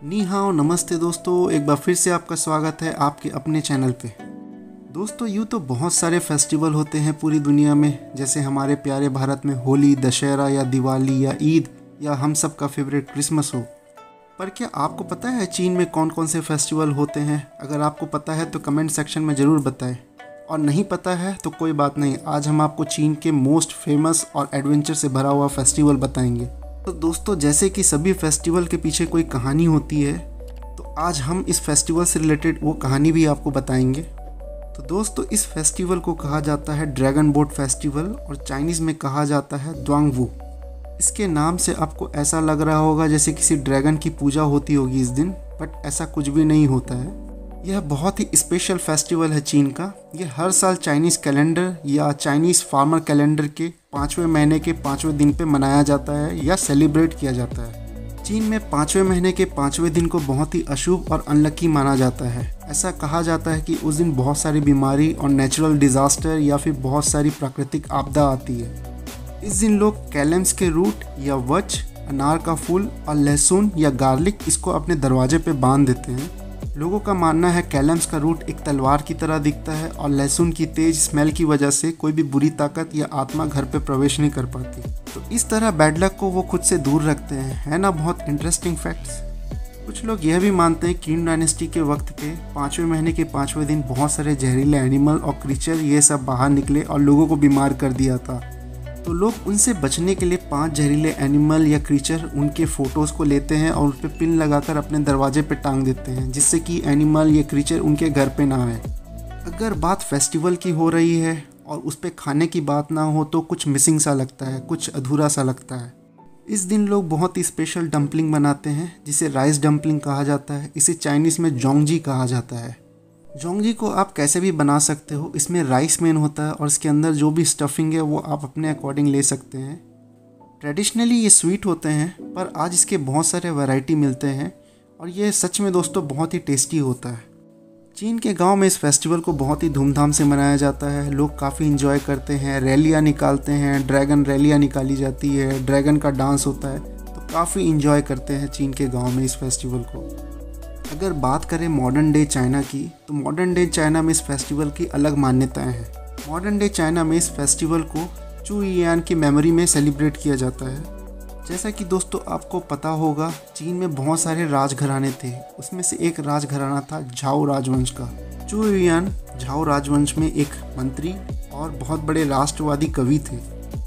नी हाओ, नमस्ते दोस्तों। एक बार फिर से आपका स्वागत है आपके अपने चैनल पे। दोस्तों, यूँ तो बहुत सारे फेस्टिवल होते हैं पूरी दुनिया में, जैसे हमारे प्यारे भारत में होली, दशहरा या दिवाली या ईद या हम सब का फेवरेट क्रिसमस हो। पर क्या आपको पता है चीन में कौन कौन से फेस्टिवल होते हैं? अगर आपको पता है तो कमेंट सेक्शन में ज़रूर बताएं, और नहीं पता है तो कोई बात नहीं, आज हम आपको चीन के मोस्ट फेमस और एडवेंचर से भरा हुआ फेस्टिवल बताएंगे। तो दोस्तों, जैसे कि सभी फेस्टिवल के पीछे कोई कहानी होती है, तो आज हम इस फेस्टिवल से रिलेटेड वो कहानी भी आपको बताएंगे। तो दोस्तों, इस फेस्टिवल को कहा जाता है ड्रैगन बोट फेस्टिवल, और चाइनीज़ में कहा जाता है द्वांगवू। इसके नाम से आपको ऐसा लग रहा होगा जैसे किसी ड्रैगन की पूजा होती होगी इस दिन, बट ऐसा कुछ भी नहीं होता है। यह बहुत ही स्पेशल फेस्टिवल है चीन का। यह हर साल चाइनीज़ कैलेंडर या चाइनीज़ फार्मर कैलेंडर के 5वें महीने के 5वें दिन पे मनाया जाता है या सेलिब्रेट किया जाता है। चीन में 5वें महीने के 5वें दिन को बहुत ही अशुभ और अनलकी माना जाता है। ऐसा कहा जाता है कि उस दिन बहुत सारी बीमारी और नेचुरल डिज़ास्टर या फिर बहुत सारी प्राकृतिक आपदा आती है। इस दिन लोग कैलेम्स के रूट या वच, अनार का फूल और लहसुन या गार्लिक इसको अपने दरवाजे पे बांध देते हैं। लोगों का मानना है कैलेम्स का रूट एक तलवार की तरह दिखता है, और लहसुन की तेज स्मेल की वजह से कोई भी बुरी ताकत या आत्मा घर पे प्रवेश नहीं कर पाती। तो इस तरह बैड लक को वो खुद से दूर रखते हैं। है ना बहुत इंटरेस्टिंग फैक्ट्स। कुछ लोग यह भी मानते हैं किंग डायनेस्टी के वक्त पे 5वें महीने के 5वें दिन बहुत सारे जहरीले एनिमल और क्रीचर ये सब बाहर निकले और लोगों को बीमार कर दिया था। तो लोग उनसे बचने के लिए 5 जहरीले एनिमल या क्रीचर उनके फ़ोटोज़ को लेते हैं और उस पर पिन लगाकर अपने दरवाजे पे टांग देते हैं, जिससे कि एनिमल या क्रीचर उनके घर पे ना आए। अगर बात फेस्टिवल की हो रही है और उस पर खाने की बात ना हो तो कुछ मिसिंग सा लगता है, कुछ अधूरा सा लगता है। इस दिन लोग बहुत ही स्पेशल डम्पलिंग बनाते हैं, जिसे राइस डम्पलिंग कहा जाता है। इसे चाइनीज़ में जोंगजी कहा जाता है। जोंगजी को आप कैसे भी बना सकते हो। इसमें राइस मेन होता है और इसके अंदर जो भी स्टफिंग है वो आप अपने अकॉर्डिंग ले सकते हैं। ट्रेडिशनली ये स्वीट होते हैं, पर आज इसके बहुत सारे वैरायटी मिलते हैं, और ये सच में दोस्तों बहुत ही टेस्टी होता है। चीन के गांव में इस फेस्टिवल को बहुत ही धूमधाम से मनाया जाता है। लोग काफ़ी इंजॉय करते हैं, रैलियाँ निकालते हैं, ड्रैगन रैलियाँ निकाली जाती है, ड्रैगन का डांस होता है। तो काफ़ी इंजॉय करते हैं चीन के गाँव में इस फेस्टिवल को। अगर बात करें मॉडर्न डे चाइना की, तो मॉडर्न डे चाइना में इस फेस्टिवल की अलग मान्यताएं हैं। मॉडर्न डे चाइना में इस फेस्टिवल को चू यान की मेमोरी में सेलिब्रेट किया जाता है। जैसा कि दोस्तों आपको पता होगा, चीन में बहुत सारे राजघराने थे। उसमें से एक राजघराना था झाओ राजवंश का। चू यान झाओ राजवंश में एक मंत्री और बहुत बड़े राष्ट्रवादी कवि थे।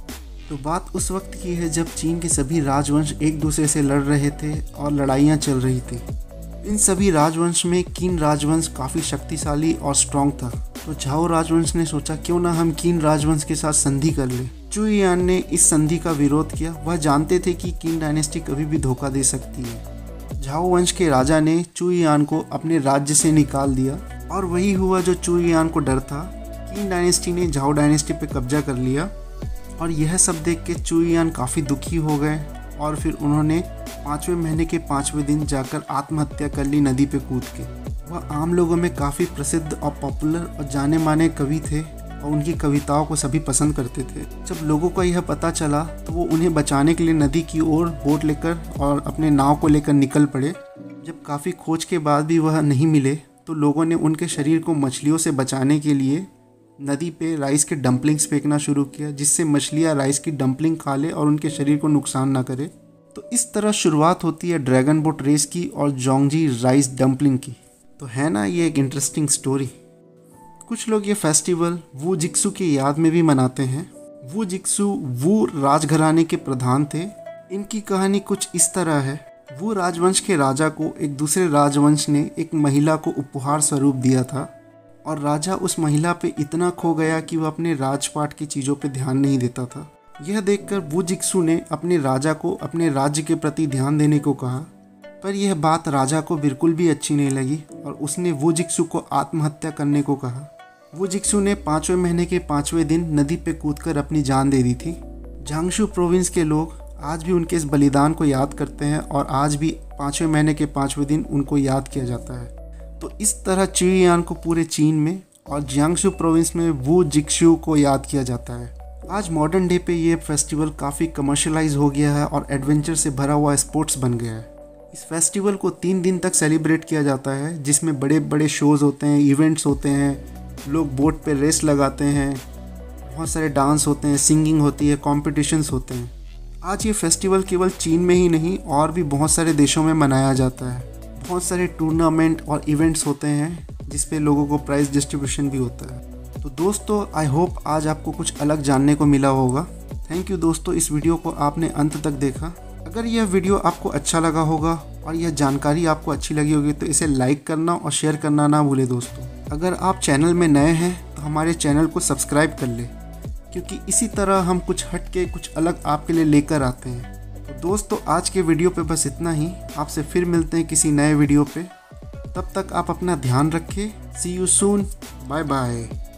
तो बात उस वक्त की है जब चीन के सभी राजवंश एक दूसरे से लड़ रहे थे और लड़ाइयाँ चल रही थी। इन सभी राजवंश में किन राजवंश काफ़ी शक्तिशाली और स्ट्रॉन्ग था। तो झाओ राजवंश ने सोचा क्यों ना हम किन राजवंश के साथ संधि कर ले। चू यान ने इस संधि का विरोध किया। वह जानते थे कि किन डायनेस्टी कभी भी धोखा दे सकती है। झाओ वंश के राजा ने चू यान को अपने राज्य से निकाल दिया, और वही हुआ जो चू यान को डर था। किन डायनेस्टी ने झाओ डायनेस्टी पे कब्जा कर लिया, और यह सब देख के चू यान काफ़ी दुखी हो गए, और फिर उन्होंने 5वें महीने के 5वें दिन जाकर आत्महत्या कर ली नदी पे कूद के। वह आम लोगों में काफ़ी प्रसिद्ध और पॉपुलर और जाने माने कवि थे, और उनकी कविताओं को सभी पसंद करते थे। जब लोगों को यह पता चला तो वो उन्हें बचाने के लिए नदी की ओर बोट लेकर और अपने नाव को लेकर निकल पड़े। जब काफ़ी खोज के बाद भी वह नहीं मिले, तो लोगों ने उनके शरीर को मछलियों से बचाने के लिए नदी पे राइस के डम्पलिंग्स फेंकना शुरू किया, जिससे मछलियाँ राइस की डम्पलिंग खा ले और उनके शरीर को नुकसान ना करे। तो इस तरह शुरुआत होती है ड्रैगन बोट रेस की और जोंगजी राइस डम्पलिंग की। तो है ना ये एक इंटरेस्टिंग स्टोरी। कुछ लोग ये फेस्टिवल वू जिक्सू की याद में भी मनाते हैं। वू जिक्सू वू राजघराने के प्रधान थे। इनकी कहानी कुछ इस तरह है। वू राजवंश के राजा को एक दूसरे राजवंश ने एक महिला को उपहार स्वरूप दिया था, और राजा उस महिला पे इतना खो गया कि वह अपने राजपाट की चीज़ों पे ध्यान नहीं देता था। यह देखकर वू जिक्सू ने अपने राजा को अपने राज्य के प्रति ध्यान देने को कहा, पर यह बात राजा को बिल्कुल भी अच्छी नहीं लगी, और उसने वू जिक्सू को आत्महत्या करने को कहा। वू जिक्सू ने 5वें महीने के 5वें दिन नदी पे कूदकर अपनी जान दे दी थी। झांगशू प्रोविंस के लोग आज भी उनके इस बलिदान को याद करते हैं, और आज भी 5वें महीने के 5वें दिन उनको याद किया जाता है। तो इस तरह चू यान को पूरे चीन में और जियांगसू प्रोविंस में वू जिक्सू को याद किया जाता है। आज मॉडर्न डे पे ये फेस्टिवल काफ़ी कमर्शलाइज हो गया है और एडवेंचर से भरा हुआ स्पोर्ट्स बन गया है। इस फेस्टिवल को 3 दिन तक सेलिब्रेट किया जाता है, जिसमें बड़े बड़े शोज़ होते हैं, इवेंट्स होते हैं, लोग बोट पे रेस लगाते हैं, बहुत सारे डांस होते हैं, सिंगिंग होती है, कॉम्पिटिशन्स होते हैं। आज ये फेस्टिवल केवल चीन में ही नहीं और भी बहुत सारे देशों में मनाया जाता है। बहुत सारे टूर्नामेंट और इवेंट्स होते हैं जिस पे लोगों को प्राइज़ डिस्ट्रीब्यूशन भी होता है। तो दोस्तों, आई होप आज आपको कुछ अलग जानने को मिला होगा। थैंक यू दोस्तों, इस वीडियो को आपने अंत तक देखा। अगर यह वीडियो आपको अच्छा लगा होगा और यह जानकारी आपको अच्छी लगी होगी तो इसे लाइक करना और शेयर करना ना भूले दोस्तों। अगर आप चैनल में नए हैं तो हमारे चैनल को सब्सक्राइब कर ले, क्योंकि इसी तरह हम कुछ हट के कुछ अलग आपके लिए लेकर आते हैं। तो दोस्तों, आज के वीडियो पे बस इतना ही। आपसे फिर मिलते हैं किसी नए वीडियो पे। तब तक आप अपना ध्यान रखें। See you soon. Bye bye.